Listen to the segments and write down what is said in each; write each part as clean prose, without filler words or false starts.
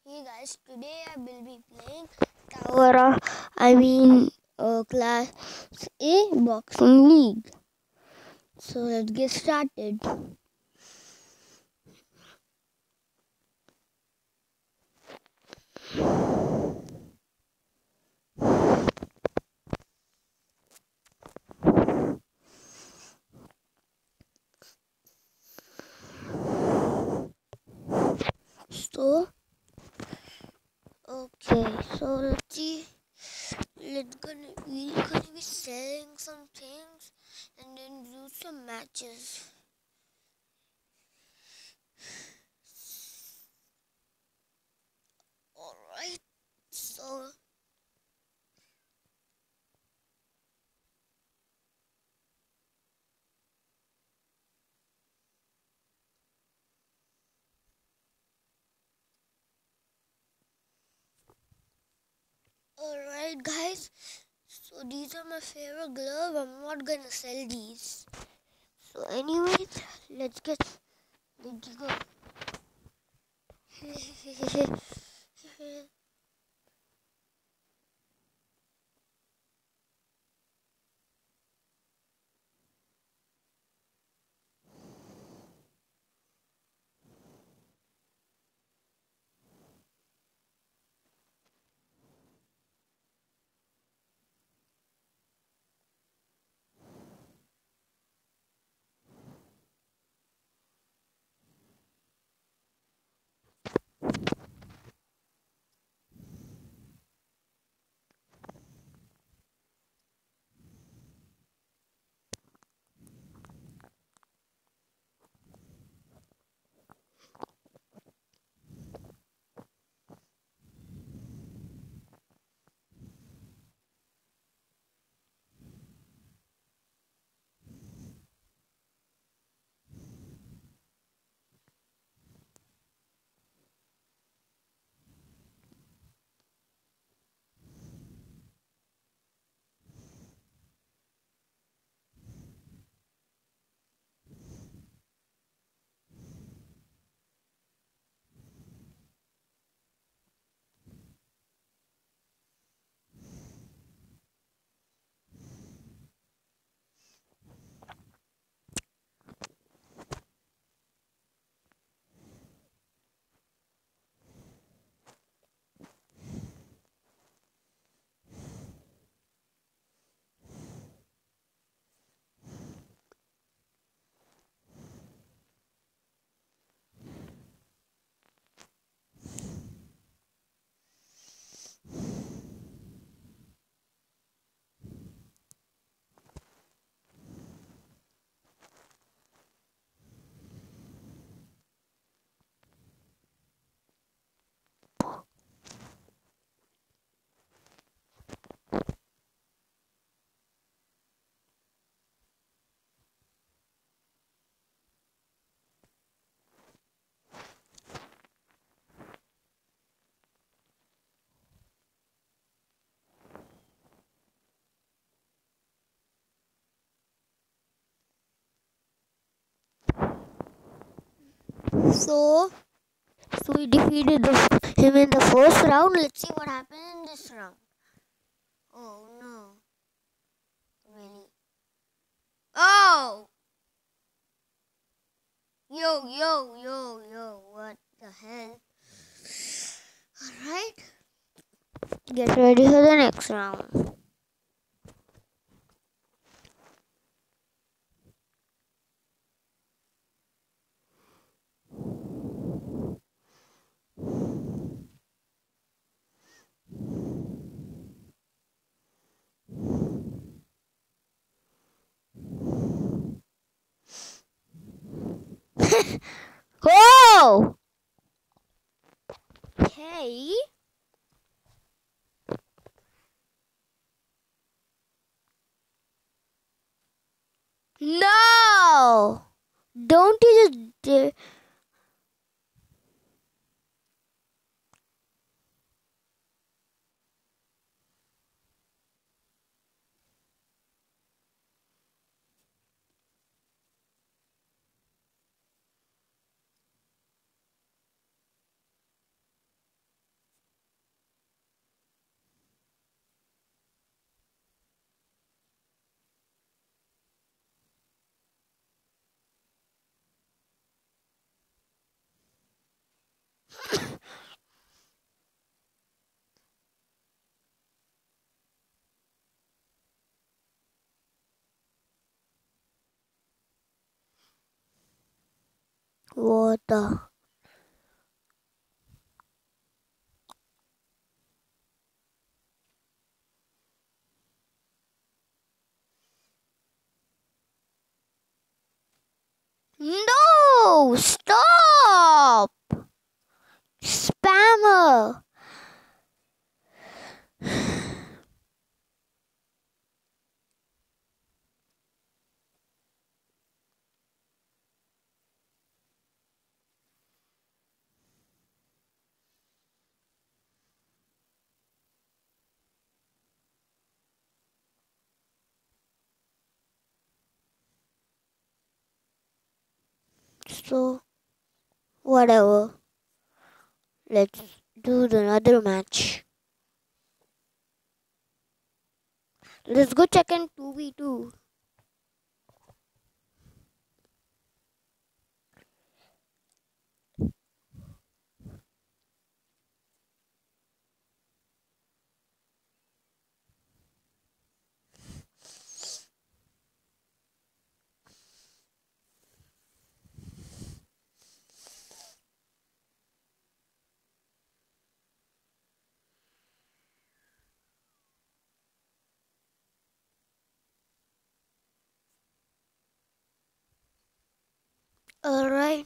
Hey guys, today I will be playing Tower of, Class A Boxing League. So let's get started. So, let's see. We're gonna be selling some things and then do some matches. Alright, so alright guys. So these are my favorite gloves. I'm not gonna sell these. So anyways, let's go. So, so we defeated him in the first round. Let's see what happened in this round. Oh no, really? Oh, yo! What the hell? All right, get ready for the next round. Oh, okay. No, don't you just? What the? No! Stop! Spammer! So, whatever. Let's do another match. Let's go check in 2v2. Alright.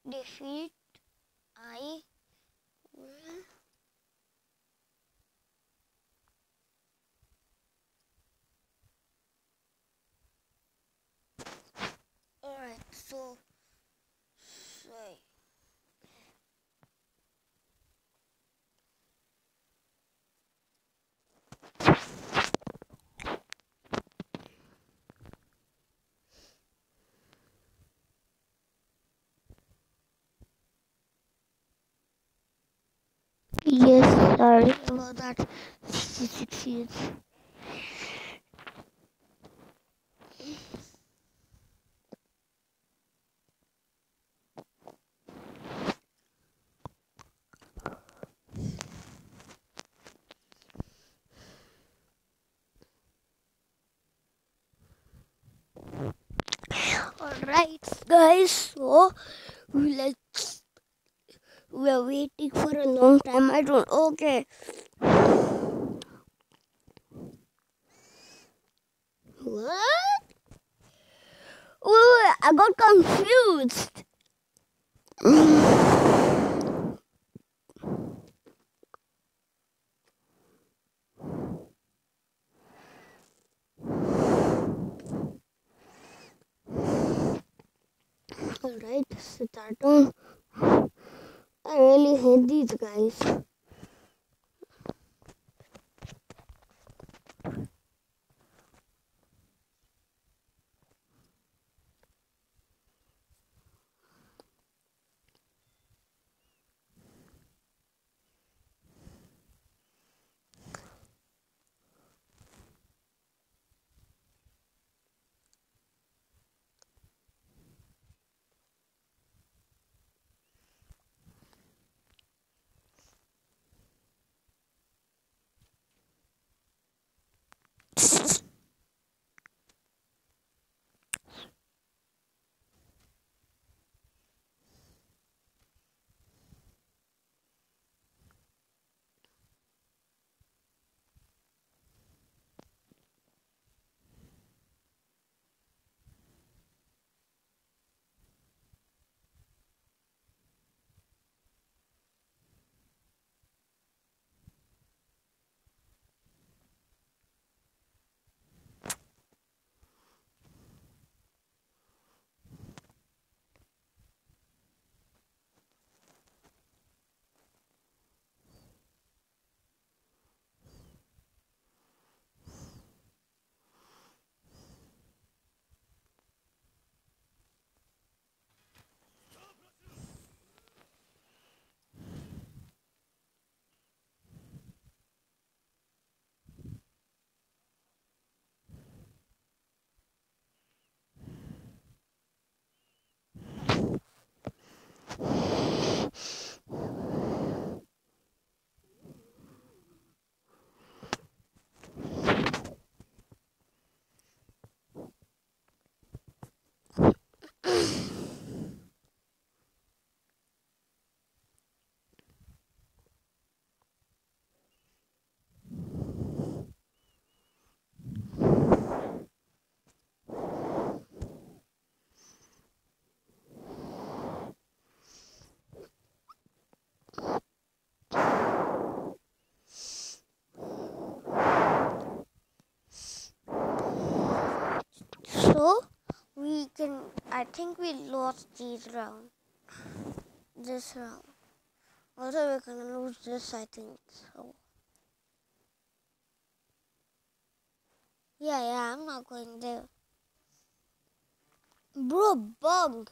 defeat I will. Alright, so say yes, sorry about that. 66 years. Alright, guys, so let's. We're waiting for a long time. I don't. Okay. What? Oh, I got confused. Alright, start on. I really hate these guys. So we can. I think we lost this round. Also, we're gonna lose this. I think so. Yeah. I'm not going there, bro. Bug.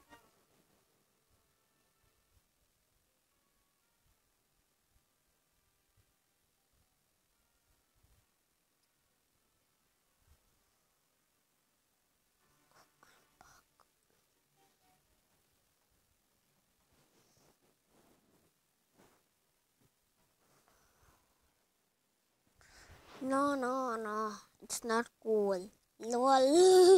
No. It's not cool. Lol.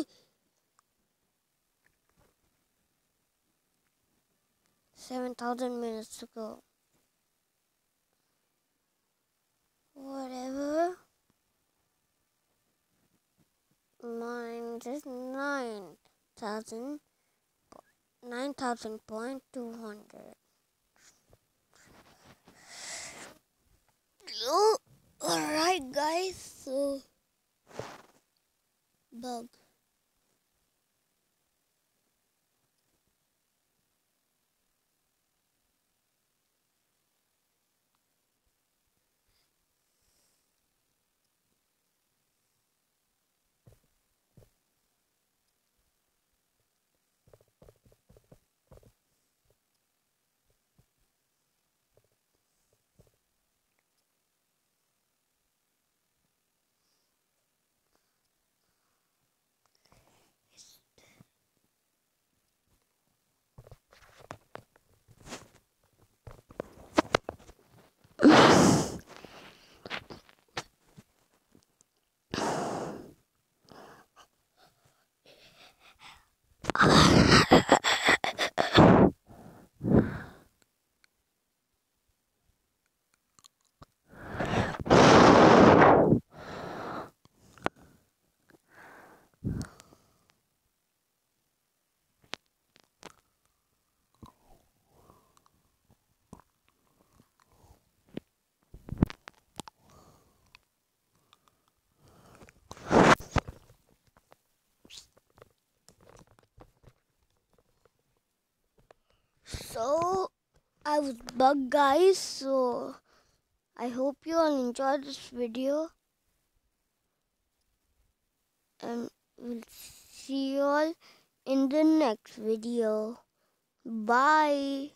7,000 minutes to go. Whatever. Mine is 9,000. 9,200. So, alright guys, so bug. So, I was bugged guys, so I hope you all enjoyed this video, and we'll see you all in the next video. Bye.